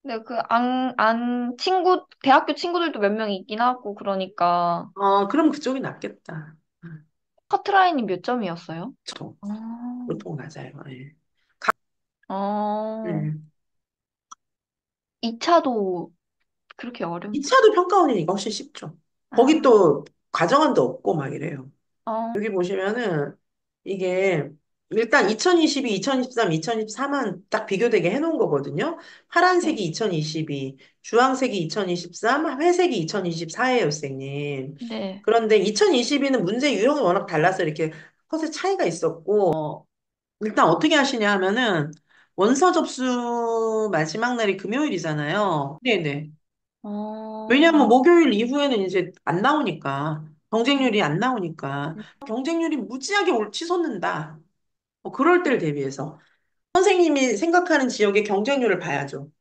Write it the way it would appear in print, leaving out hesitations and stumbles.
근데 대학교 친구들도 몇 명 있긴 하고, 그러니까. 그럼 그쪽이 낫겠다. 커트라인이 몇 점이었어요? 보통, 아, 보통 맞아요. 예. 어, 음. 2차도 그렇게 2차도 평가원이니까 훨씬 쉽죠. 거기 아, 또 과정안도 없고 막 이래요. 어, 여기 보시면은 이게 일단 2022, 2023, 2024만 딱 비교되게 해놓은 거거든요. 네, 파란색이 2022, 주황색이 2023, 회색이 2024예요, 선생님. 네. 그런데 2022는 문제 유형이 워낙 달라서 이렇게 컷의 차이가 있었고, 일단 어떻게 하시냐 하면은 원서 접수 마지막 날이 금요일이잖아요. 네네. 어, 왜냐하면 목요일 이후에는 이제 안 나오니까, 경쟁률이 안 나오니까, 경쟁률이 무지하게 치솟는다. 그럴 때를 대비해서. 선생님이 생각하는 지역의 경쟁률을 봐야죠.